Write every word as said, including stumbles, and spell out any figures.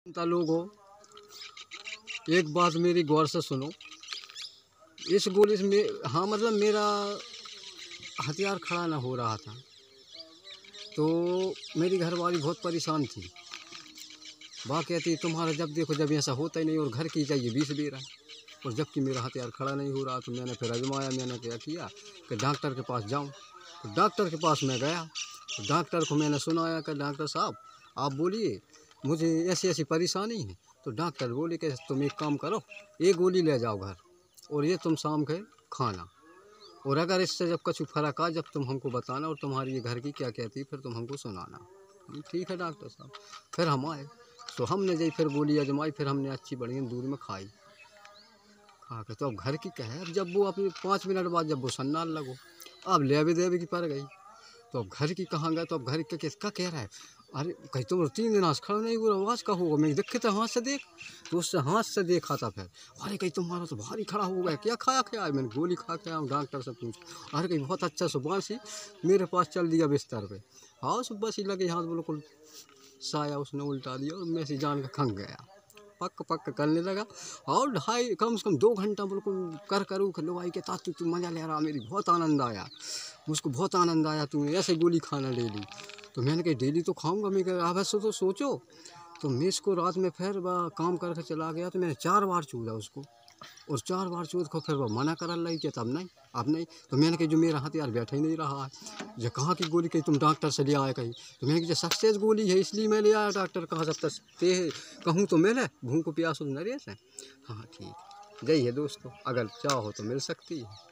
ता लोगों, एक बात मेरी गौर से सुनो। इस गोली से मे हाँ मतलब मेरा हथियार खड़ा ना हो रहा था, तो मेरी घरवाली बहुत परेशान थी। वह कहती तुम्हारा जब देखो जब ऐसा होता ही नहीं और घर की चाहिए बीस दे रहा है, और जबकि मेरा हथियार खड़ा नहीं हो रहा। तो मैंने फिर आजमाया, मैंने क्या किया कि डॉक्टर के पास जाऊं। तो डॉक्टर के पास मैं गया, तो डॉक्टर को मैंने सुनाया कि डॉक्टर साहब आप बोलिए मुझे ऐसी ऐसी परेशानी है। तो डॉक्टर बोले कि तुम एक काम करो, एक गोली ले जाओ घर और ये तुम शाम के खाना, और अगर इससे जब कुछ फर्क आ जब तुम हमको बताना, और तुम्हारी ये घर की क्या कहती फिर तुम हमको सुनाना। ठीक है डॉक्टर साहब। फिर हम आए तो हमने जब फिर गोली आजमाई, फिर हमने अच्छी बढ़िया दूर में खाई। खा के तो अब घर की कहे, अब जब वो अपने पाँच मिनट बाद जब वो सन्नाल लगो, अब लेवे देवे की पड़ गई। तो अब घर की कहाँ गए, तो अब घर के क्या कह रहा है, अरे कहीं तुम तीन दिन आज खड़ा नहीं हुआ, आवाज़ का होगा, मैं देखे था हाथ से देख, तो उससे हाथ से देखा था। फिर अरे कहीं तुम्हारा तो भारी खड़ा हो गया, क्या खाया क्या है। मैंने गोली खा के आया हूँ, डॉक्टर से पूछ। अरे कहीं बहुत अच्छा सुबह से मेरे पास चल दिया बिस्तर पे। हाँ सुबह से लगे हाथ बिल्कुल साया उसने उल्टा दिया और मैं से जान का खंग गया, पक पक करने लगा। और ढाई कम से कम दो घंटा बिल्कुल कर करूँ लुवाई के ताकि तू मज़ा ले रहा। मेरी बहुत आनंद आया, मुझको बहुत आनंद आया, तूने ऐसे गोली खाना डेली। तो मैंने कहा डेली तो खाऊंगा, मैं कहा आप ऐसे तो सोचो। तो मैं इसको रात में फिर वह काम करके चला गया, तो मैंने चार बार चूदा उसको, और चार बार चूद को फिर वह मना कर लाई कि तब नहीं अब नहीं। तो मैंने कहा जो मेरा हथियार बैठा ही नहीं रहा है, जो कहाँ की गोली कही तुम डॉक्टर से ले आए कहीं। तो मैंने कहा सक्सेस गोली है इसलिए मैं ले आया डॉक्टर कहाँ जब तक ते कहूँ तो मिले, भूख प्यास न रहे से। हाँ ठीक जय है दोस्तों, अगर चाहो तो मिल सकती है।